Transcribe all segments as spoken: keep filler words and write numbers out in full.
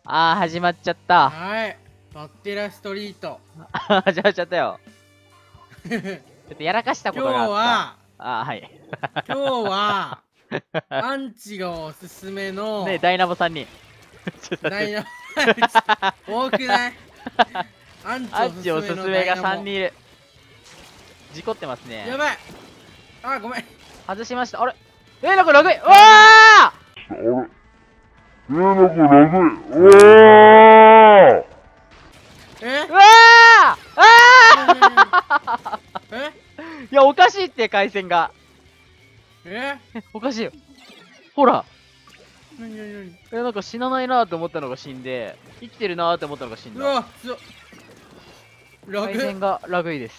あー、始まっちゃった。 はい。バッテラストリート。 始まっちゃったよ。ちょっとやらかしたこ今日とがあった。 は、 あー、はい。 今日は、アンチがおすすめの、 ねえ、ダイナボさんに。ちょっと待って。 ダイナモ、多くないアンチアンチおすすめがさんにんいいる。事故ってますね。 やばい。あ、ごめん。 外しました。あれえー、なんかラグい。うわーあれえー、なんかラグい。うわーえうわーあえーいや、おかしいって、回線が。 ええ、おかしいよ。ほら。 なになになにえ、なんか死なないなーと思ったのが死んで、生きてるなーって思ったのが死んだ。 うわ、強っ。ラグ回線がラグいです。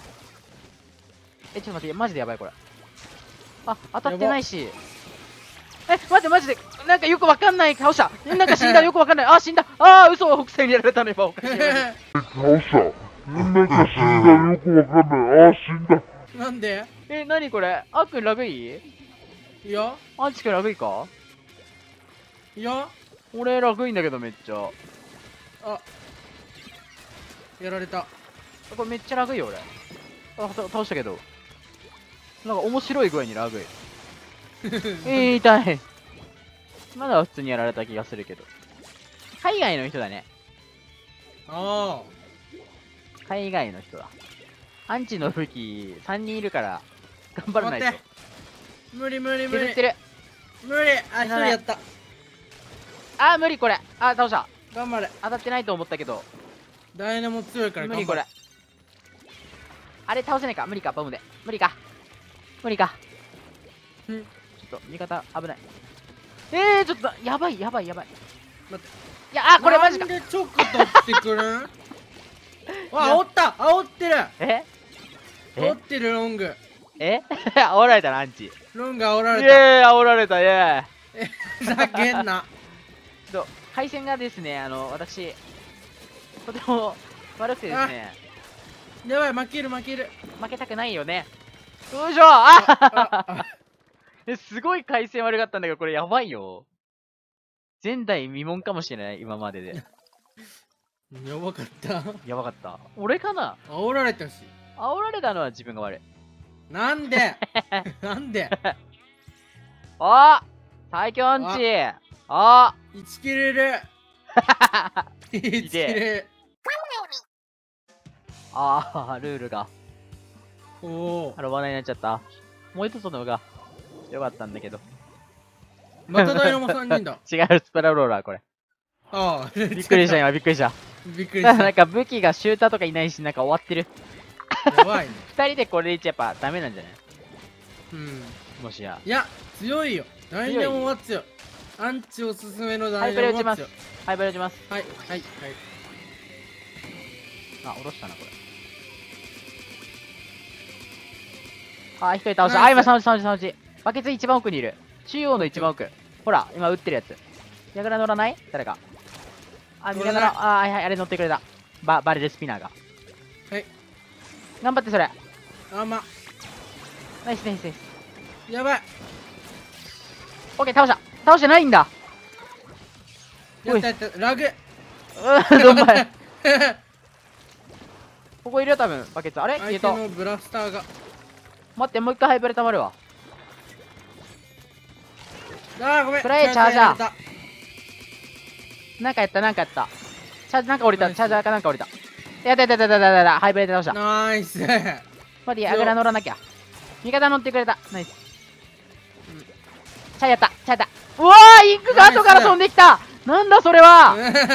え、ちょっと待って、マジでやばいこれ。あ、当たってないし。え、待って、マジで、なんかよくわかんない倒した。なんか死んだ、よくわかんない。あ、死んだ。あー、嘘、北西にやられたの今。おかしい。マジで倒した。なんか死んだ。よくわかんない。あー、死んだ。 なんでえ、なにこれあっくんラグいいやアンチくんラグいかいや俺ラグいんだけどめっちゃ。 あ、やられた。 これめっちゃラグいよ俺。あ、た倒したけど。なんか面白い具合にラグい。えー、痛い。まだ普通にやられた気がするけど。海外の人だね。 あ海外の人だ。アンチの武器さんにんいるから頑張あ。 らないと。 待って。無理無理無理削ってる。 無理。あ、一人やった。 あー無理これ。あー倒した。 頑張れ。 当たってないと思ったけど。 ダイナモ強いから無理これ。あれ倒せないか無理かボムで。無理か。無理か。 れ。んちょっと味方危ない。えー、ちょっとやばいやばいやばい。 待って。 いやあこれマジか。 なんで直取ってくるんあ、煽った煽ってるええ煽ってるロング。 え煽られたなアンチ。イロング煽られエーイ煽られたイエーイ。 た。ふざけんな。 ちょっと回線がですねあの私とても悪くてですねやばい、負ける負ける。 負けたくないよね。よいしょあああえすごい回線悪かったんだけどこれやばいよ。前代未聞かもしれない今までで。 やばかった。 やばかった。俺かな。 煽られたし。 煽られたのは自分が悪い。 なんでなんであ最強アンチあいちキルいる。いちキル。 ああルールがおお。 あの話題になっちゃった。もう一つの方がよかったんだけど。 またダイナモさんにんだ。 違うスパラローラーこれ。 ああ。 びっくりした今びっくりした。 びっくりした。 なんか武器がシューターとかいないしなんか終わってる。 やばいね。 二人でこれでやっぱダメなんじゃないうん。 もしや。 いや、強いよ。ダイナモは強い。アンチおすすめのダイナモは強い。 ハイブレ打ちます。 はい、はい、はい。 あ、下ろしたな、これ。あ、一人倒した。あ、今、サウジ、サウジ、サウジ。バケツ一番奥にいる。中央の一番奥。ほら、今撃ってるやつ。ヤグラ乗らない誰か。あ、ミラノの、あ、はいはい、あれ乗ってくれた。バ、バレルスピナーが。 はい。 頑張って、それ。 あま。 ナイス、ナイス、ナイス。 やばい。 オッケー、倒した。倒してないんだ。 やったやった。ラグ。 うん、どんまい。ここいるよ、多分、バケツ。あれ消えた。 相手のブラスターが。 待って、もう一回ハイブレ溜まるわ。 あー、ごめん。 プレイチャージャーー。 なんかやった、なんかやった。チャージ、なんか降りた。チャージャーかなんか降りた。やったやったやったやったやった。ハイブレで倒した。 ナイス。 待って、アグラ乗らなきゃ。味方乗ってくれた。ナイス。チャーやった、チャーやった。うわー、インクが後から飛んできた。なんだそれは。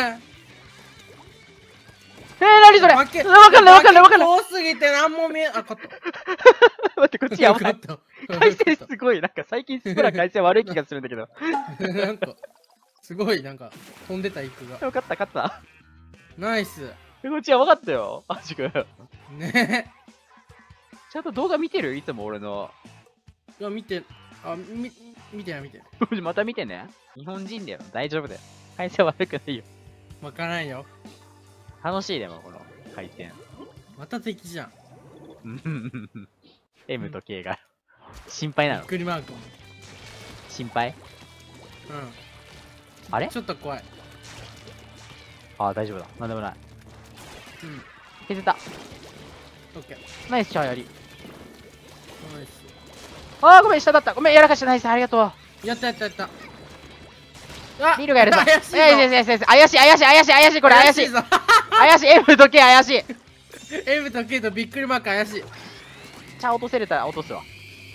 えー、なにそれ。わかんないわかんないわかんない。 多すぎてなんも見え、あ、勝った。 待って、こっちやばい。 た。 回線すごい。なんか最近スプラ回線悪い気がするんだけど。 なんか、すごい、なんか、飛んでたイクが。 よかった、勝った。 ナイス。 こっちやばかったよ。マジか。 ねちゃんと動画見てるいつも俺の。 いや、見て、あ、み、見てない見てない。 また見てね。日本人だよ。大丈夫だよ。回線悪くないよ。 わからんよ。 楽しいでも、この回線。 また敵じゃん。 M と K が。心配なのびっくりマークも。 心配うん。 あれちょっと怖い。 ああ、大丈夫だ。なんでもない。 うん削った。 オッケーナイス、チャーやり。 ナイスああ、ごめん、下だった。ごめん、やらかした。ナイス、ありがとう。 やったやったやったあリールがやるぞ。 怪しいぞ怪しい怪しい怪しい怪しい怪しい怪しい怪しいこれ怪しい。 ぞ怪しい。F 時計怪しい。 M と K とびっくりマーク怪しいチャー落とせれたら落とすわ。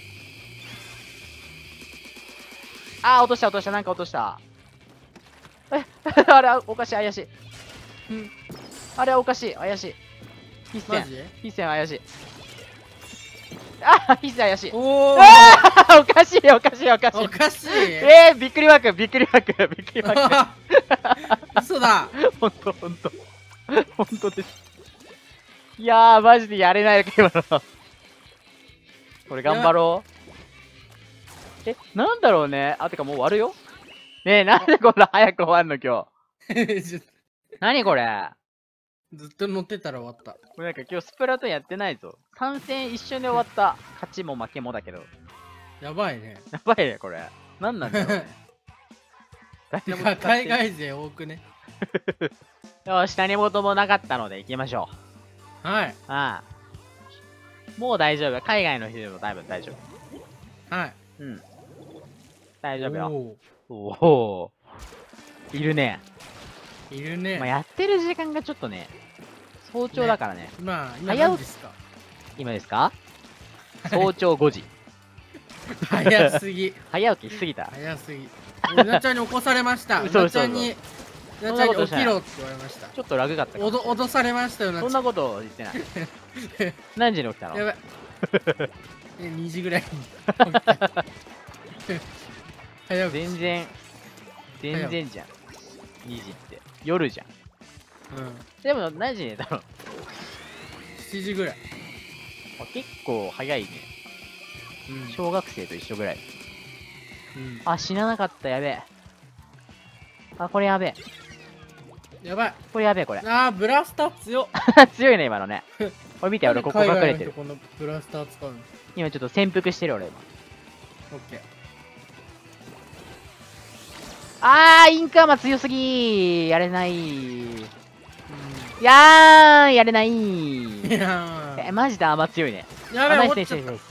あー、落とした落とした。なんか落とした。えあれはおかしい。怪しい。うんあれはおかしい。怪しい。必戦マジ必戦怪しい。あー必戦怪しい。 おおあーおかしいおかしいおかしい。 おかしいえー、びっくりマークびっくりマークびっくりマーク。 嘘だほんとほんと。ほんとです。いやー、マジでやれないか、今の。これ頑張ろう。え、なんだろうね。あ、てかもう終わるよ。ねえ、なんでこんな早く終わんの、今日。 ちょ何これ。 ずっと乗ってたら終わったこれなんか今日スプラトゥーンやってないぞ。さん戦一瞬で終わった。勝ちも負けもだけど。 やばいねやばいね、これ。なんなんだろうね。誰ても使ってか海外勢多くねよし、何事もなかったので行きましょう。 はいああ。もう大丈夫。海外の人でも多分大丈夫。 はいうん。大丈夫よ。 おおお。いるね。 ーいるねまあ、やってる時間がちょっとね、早朝だからね。 まあ今早起き何ですか今ですか早朝ごじ。 早すぎ早起きしすぎた。 早すぎうなちゃんに起こされましたう嘘嘘なちゃんにうなちゃんに起きろって言われましたちょっとラグがあったかもおど脅されましたよなそんなこと言ってない。何時に起きたのやばいえにじぐらいに起きた早起き全然、全然じゃん。にじって。夜じゃん。 うんでも何時に寝たの？ しちじぐらいあ結構早いね。 うん小学生と一緒ぐらい。 うんあ、死ななかった。やべえ。あ、これやべえ。 やばいこれやべえ、これ。 あーブラスター強っ強いね、今のね。これ見て、俺ここ隠れてる。 このブラスター使うの今ちょっと潜伏してる、俺今。 オッケーあー、インクアマ強すぎー。やれないー。やーん、やれないー。 いやえ、マジでアマ強いね。 ーやばいあナイ落ちちゃったねスナイスナイスナイス。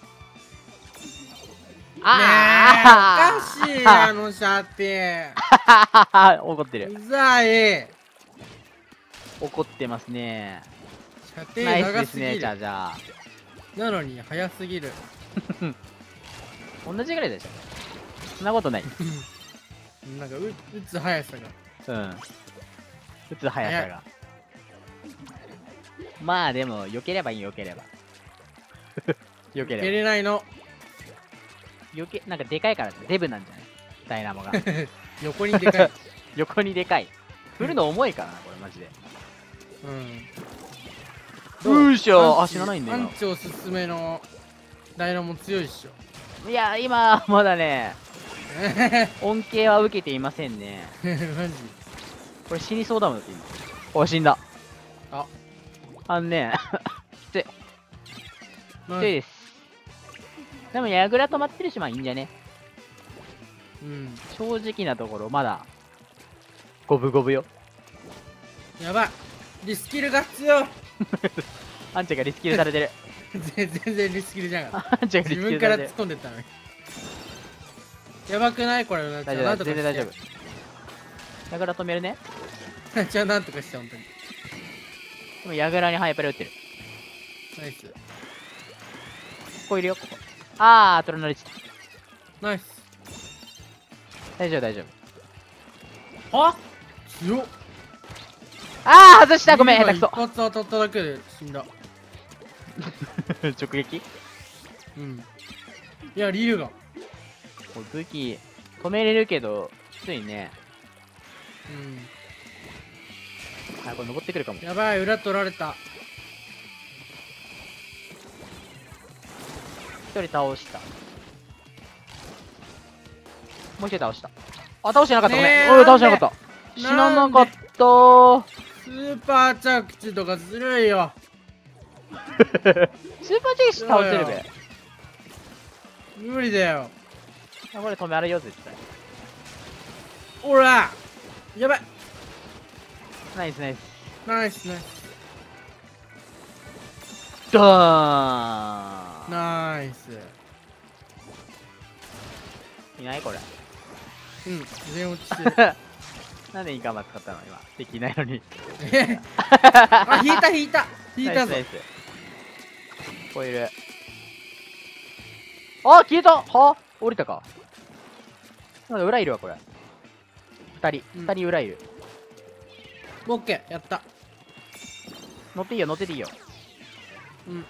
えおかしいあの射程怒ってる。 うざい怒ってますね。 射程ナイス長ぎるですすね、じゃあじゃあ。 なのに早すぎる同じぐらいでしょ。そんなことない。 なんかう打つ速さがうん。打つ速さが。まあでも、避ければいい、避ければ。避け蹴れれないのば。避け、なんかでかいからデブなんじゃないダイナモが。 横にでかい横にでかい。振るの重いからな、これマジで。 うんうーしょあ、 アンチ知らないんだよアン。チおすすめのダイナモ強いっしょいや、今、まだね、恩恵は受けていませんね。 マジこれ死にそうだもんだって今。お、死んだ。 ああんね、きつい。きマジついです。でも、矢倉止まってるし、まあいいんじゃね。 うん正直なところ、まだ、五分五分よ。 やばいリスキルが強いあんちゃんがリスキルされてる。 全然リスキルじゃんかあんちゃんがリ自分から突っスキルされてる。 込んでったのにやばくないこれうなちゃ大丈夫、 んなんとか全然大丈夫し。 矢倉止めるね。 てうなちゃんなんとかして本当にでも矢倉にハイパル打ってる。 ナイスここいるよ、ここ。あー、トロナリチ。 ナイス大丈夫、大丈夫。 は強っあー、外した。ごめん、下手くそ。 今一発当たっただけで死んだ直撃うんいやリュウがこれ武器、止めれるけど、ついね。 うんあ、これ登ってくるかも。 やばい裏取られた一人倒した。もう一人倒した。あ、倒してなかった。ごねえめん。うん、倒してなかった。死ななかったー。 スーパー着地とかずるいよスーパーチェイス倒せるべ。 無理だよあ、これ止めあるよ、絶対。 ほらやばいナイスナイス。 ナイスナイスドーン。 ナイス。 いないこれ。 うん全落ちしてる。 なんでインカーマ使ったの今。敵いないのに。 えあ引いた引いた引いたぞナイスナイ。ス。ここいる。あ消えたは降りたか。なんか裏いるわこれ。二人うん二人裏いる。 オッケーやった。 乗っていいよ乗ってていいよ。 うん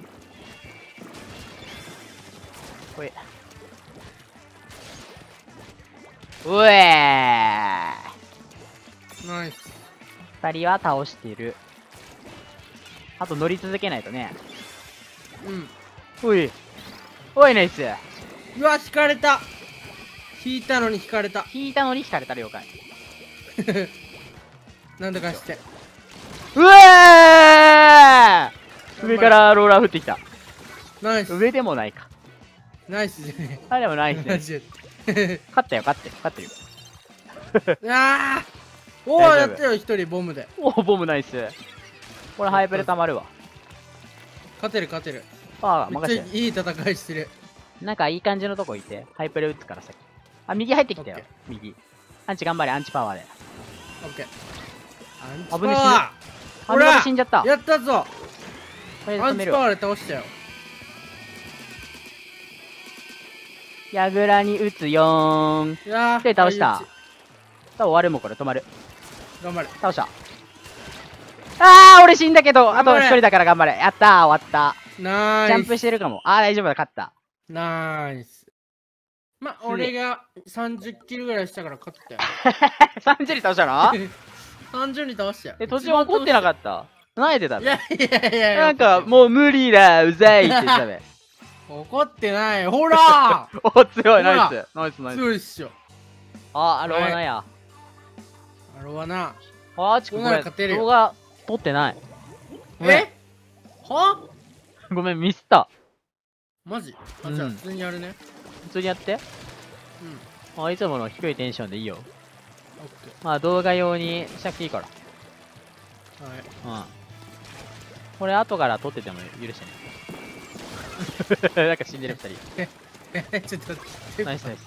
これ。うえー。 ナイス。 二人は倒してる。あと乗り続けないとね。 うんおい。おいナイス。 うわ引かれた。引いたのに引かれた。 引いたのに引かれた了解。 なんとかして。 うえー。上からローラー降ってきた。 ナイス上でもないか。 ナイスじゃねあ、でもナイスね。 えマジで。 勝ったよ勝ってる勝ってるよ。 ああおお大丈夫やったよ一人ボムで。 おおボムナイス。これハイペルたまるわ。 勝てる勝てる。 ああめっ任せて。 ちゃいい戦いしてる。 なんかいい感じのとこいてハイペル打つから先。あ右入ってきたよオッケ右。アンチ頑張れアンチパワーで。 オッケー。アンチ危ねパワハンドル死んじゃった。 ーやったぞ。 これで止めるわ。 アンチパワーで倒したよ。 矢倉に打つよーん。 いやーで倒した相打ち終わるもんこれ止まる。 頑張れ。 倒した。あー俺死んだけどあと頑張れ一人だから頑張れ。やったー終わった。 ナイス。 ジャンプしてるかも。あー大丈夫だ勝った。 ナイス。まあ、俺がさんじゅっキルぐらいしたから勝ったよ。 さんじゅうに倒したのさんじゅうに倒したよ。 え途中怒ってなかっった泣いてたべ。 いやいやいやいや。 なんかもう無理だうざいって言ってたべ。 怒ってない。ほらお強いほらナイスナイスナイス。 強いっしょ。 ああローナや。 あれはな。 あーちここんなこの勝てるよれ動画撮ってない。ごめんえはごめんミスった。 マジあ、 うんじゃあ普通にやるね。 普通にやって。 うん。 あいつもの低いテンションでいいよ。 オッケまあ動画用にしなくていいから。 ー。はい。 うん。これ後から撮ってても許してね。なんか死んでる二人。 え、ちょっと待って。 ナイスナイス。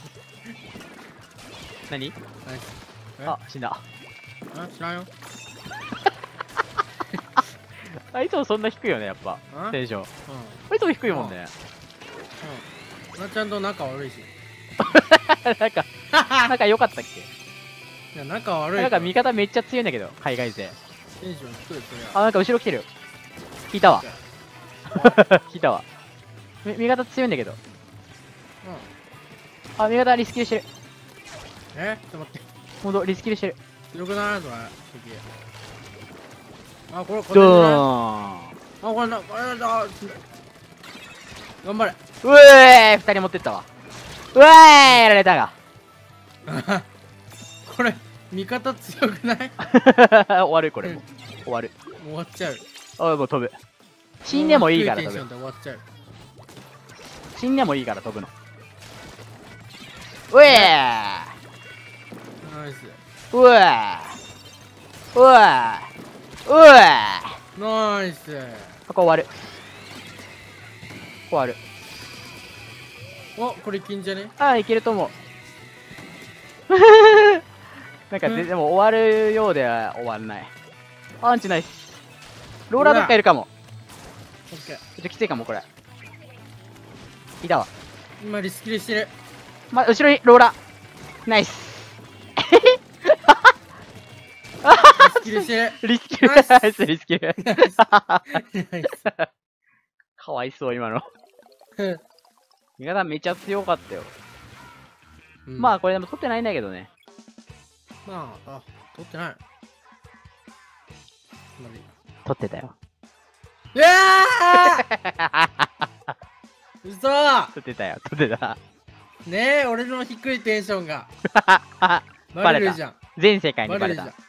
何ナイス。えあ、死んだ。 あ、知らんよ。 あいつもそんな低いよね、やっぱ。 あテンション。 うん。 あいつも低いもんね。 うん。なっちゃんと仲悪いし。 なんか、なんか良かったっけいや、仲悪いなんか味方めっちゃ強いんだけど、海外勢。 テンション低い、そりあ、なんか後ろ来てる。引いたわ。 ゃ。 引いたわ。み味方強いんだけど。 うん。 あ、味方リスキルしてる。 えちょっと待って。 ほんと、リスキルしてる。 強くないそれ。敵。あ、これ、これ。 ドーン。 あ、これだ、これだ。頑張れ。 うえー二人持ってったわ。うえーやられたが。 これ、味方強くない終わるこれも。終わる。 終わっちゃう。 あ、もう飛ぶ。死んでもいいから飛ぶ。 低テンションで終わっちゃう。 死んでもいいから飛ぶの。うえーナイス。 うえーうえーうえーナイス。 ここ終わる。終わる。 お、これいけんじゃねああ、いけると思う。なんか、ででも終わるようでは終わんない。アンチナイス。ローラーどっかいるかも。 オッケー。 ちょっときついかも、これ。いたわ。 今リスキルしてる。 ま、後ろにローラー。ナイス。 リスキルしてる。 リスキル。 ナイスナイス、リスキル。 ナイス。 かわいそう、今の。味方めっちゃ強かったよ。 うんまあ、これでも取ってないんだけどね。 まあ、あ、取ってない。 取ってたよ。 うわー嘘取ってたよ、取ってた。 ねえ、俺の低いテンションが。 バレたバレるじゃん。 全世界にバレたバレるじゃん。